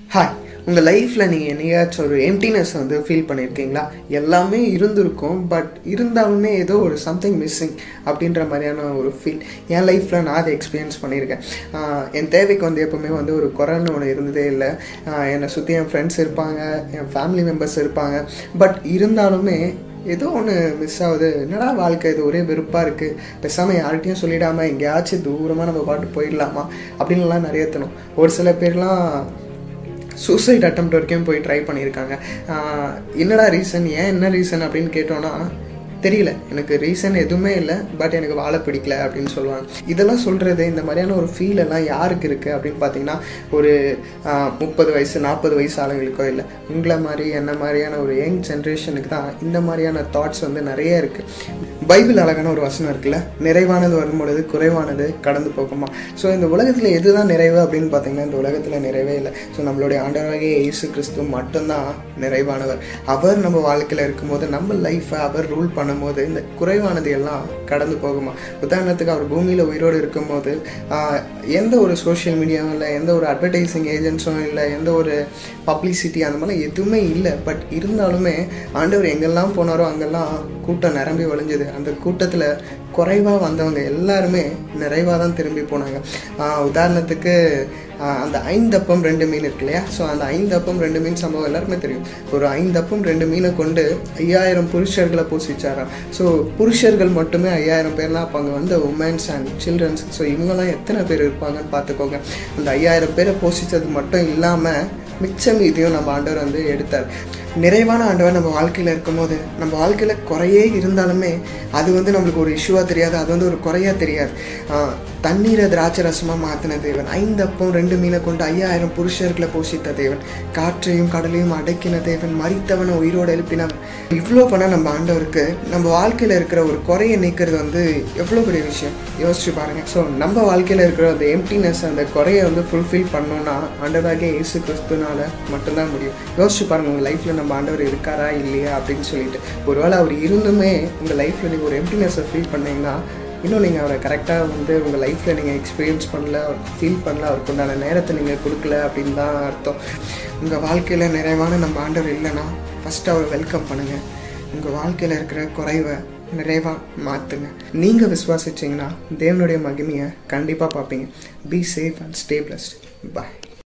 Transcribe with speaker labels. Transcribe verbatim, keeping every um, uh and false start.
Speaker 1: Hi, உங்கள் லைஃப்பில் நீங்கள் என்னையாச்சும் ஒரு எம்டினஸ் வந்து ஃபீல் பண்ணியிருக்கீங்களா? எல்லாமே இருந்திருக்கும், பட் இருந்தாலுமே ஏதோ ஒரு சம்திங் மிஸ்ஸிங் அப்படின்ற மாதிரியான ஒரு ஃபீல் என் லைஃப்பில் நான் அதை எக்ஸ்பீரியன்ஸ் பண்ணியிருக்கேன். என் தேவைக்கு வந்து எப்போவுமே வந்து ஒரு குறைன்னு ஒன்று இருந்ததே இல்லை. என்னை சுற்றி என் ஃப்ரெண்ட்ஸ் இருப்பாங்க, என் ஃபேமிலி மெம்பர்ஸ் இருப்பாங்க, பட் இருந்தாலுமே ஏதோ ஒன்று மிஸ் ஆகுது. என்னடா வாழ்க்கை, இது ஒரே வெறுப்பாக இருக்குது, பேசாமல் யார்கிட்டையும் சொல்லிடாமல் எங்கேயாச்சும் தூரமாக நம்ம பாட்டு போயிடலாமா அப்படின்லாம் நிறைய தோணும். ஒரு சில பேர்லாம் சூசைட் அட்டெம்ப்ட் வரைக்கும் போய் ட்ரை பண்ணியிருக்காங்க. என்னடா ரீசன், ஏன் என்ன ரீசன் அப்படின்னு கேட்டோன்னா தெரியல, எனக்கு ரீசன் எதுவுமே இல்லை, பட் எனக்கு வாழ பிடிக்கல அப்படின்னு சொல்லுவாங்க. இதெல்லாம் சொல்கிறது, இந்த மாதிரியான ஒரு ஃபீல் எல்லாம் யாருக்கு இருக்குது அப்படின்னு பார்த்தீங்கன்னா, ஒரு முப்பது வயசு நாற்பது வயசு ஆளுங்களுக்கோ இல்லை, உங்களை மாதிரி என்ன மாதிரியான ஒரு யங் ஜென்ரேஷனுக்கு தான் இந்த மாதிரியான தாட்ஸ் வந்து நிறைய இருக்குது. பைபிள் அழகான ஒரு வசனம் இருக்குல்ல, நிறைவானது வரும்பொழுது குறைவானது கடந்து போகுமா. ஸோ இந்த உலகத்தில் எது தான் நிறைவு அப்படின்னு பார்த்தீங்கன்னா, இந்த உலகத்தில் நிறைவே இல்லை. ஸோ நம்மளுடைய ஆண்டவராகிய இயேசு கிறிஸ்து மட்டும்தான் நிறைவானவர். அவர் நம்ம வாழ்க்கையில் இருக்கும்போது, நம்ம லைஃப்பை அவர் ரூல் பண்ண பண்ணும்போது இந்த குறைவானது எல்லாம் கடந்து போகுமா. உதாரணத்துக்கு அவர் பூமியில் உயிரோடு இருக்கும்போது எந்த ஒரு சோஷியல் மீடியாவும் இல்லை, எந்த ஒரு அட்வர்டைஸிங் ஏஜென்ட்ஸும் இல்லை, எந்த ஒரு பப்ளிசிட்டி அந்த மாதிரிலாம் எதுவுமே இல்லை. பட் இருந்தாலுமே ஆண்டவர் எங்கெல்லாம் போனாரோ அங்கெல்லாம் கூட்டம் நிரம்பி வழிஞ்சது. அந்த கூட்டத்தில் குறைவாக வந்தவங்க எல்லாருமே நிறைவாக தான் திரும்பி போனாங்க. உதாரணத்துக்கு அந்த ஐந்தப்பம் ரெண்டு மீன் இருக்கு இல்லையா, ஸோ அந்த ஐந்தப்பம் ரெண்டு மீன் சம்பவம் எல்லாருக்குமே தெரியும். ஒரு ஐந்தப்பம் ரெண்டு மீனை கொண்டு ஐயாயிரம் புருஷர்களை போஷிச்சாராம். ஸோ புருஷர்கள் மட்டுமே ஐயாயிரம் பேர்லாம், அப்போ அங்கே வந்து உமன்ஸ் அண்ட் சில்ட்ரன்ஸ், ஸோ இவங்கெல்லாம் எத்தனை பேர் இருப்பாங்கன்னு பார்த்துக்கோங்க. அந்த ஐயாயிரம் பேரை போஷித்தது மட்டும் இல்லாமல் மிச்சம் இதையும் நம்ம ஆண்டவர் வந்து எடுத்தார். நிறைவான ஆண்டவர் நம்ம வாழ்க்கையில் இருக்கும்போது, நம்ம வாழ்க்கையில் குறையே இருந்தாலுமே அது வந்து நம்மளுக்கு ஒரு இஷ்யூவாக தெரியாது, அது வந்து ஒரு குறையாக தெரியாது. தண்ணீரை திராட்சை ரசமாக மாற்றின தேவன், ஐந்தப்பம் ரெண்டு மீனை கொண்டு ஐயாயிரம் புருஷர்களை போஷித்த தேவன், காற்றையும் கடலையும் அடக்கின தேவன், மரித்தவனை உயிரோடு எழுப்பினவன். இவ்வளோ பண்ணால் நம்ம ஆண்டவருக்கு நம்ம வாழ்க்கையில் இருக்கிற ஒரு குறையை நீக்கிறது வந்து எவ்வளோ பெரிய விஷயம் யோசிச்சு பாருங்கள். ஸோ நம்ம வாழ்க்கையில் இருக்கிற அந்த எம்டினஸ், அந்த குறையை வந்து ஃபுல்ஃபில் பண்ணோன்னா ஆண்டவராகிய இயேசு கிறிஸ்துனால மட்டும்தான் முடியும். யோசிச்சு பாருங்கள், உங்கள் லைஃப்பில் நம்ம ஆண்டவர் இருக்காரா இல்லையா அப்படின்னு சொல்லிட்டு. ஒருவேளை அவர் இருந்துமே உங்கள் லைஃப்பில் நீங்கள் ஒரு எம்டினஸை ஃபீல் பண்ணீங்கன்னா, இன்னும் நீங்கள் அவரை கரெக்டாக வந்து உங்கள் லைஃப்பில் நீங்கள் எக்ஸ்பீரியன்ஸ் பண்ணல, அவருக்கு ஃபீல் பண்ணல, அவருக்கு உண்டான நேரத்தை நீங்கள் கொடுக்கல அப்படின்னு தான் அர்த்தம். உங்கள் வாழ்க்கையில் நிறைவான நம்ம ஆண்டவர் இல்லைன்னா ஃபஸ்ட்டு அவரை வெல்கம் பண்ணுங்கள். உங்கள் வாழ்க்கையில் இருக்கிற குறைவை நிறைவாக மாற்றுங்க. நீங்கள் விசுவாசிச்சிங்கன்னா தேவனுடைய மகிமையை கண்டிப்பாக பார்ப்பீங்க. Be safe and stay blessed. Bye.